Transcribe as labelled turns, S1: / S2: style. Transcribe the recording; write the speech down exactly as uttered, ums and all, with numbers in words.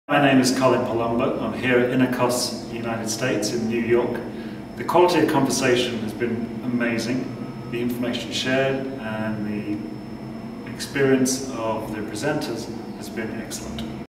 S1: My name is Colin Palombo. I'm here at InnoCos United States in New York. The quality of conversation has been amazing. The information shared and the experience of the presenters has been excellent.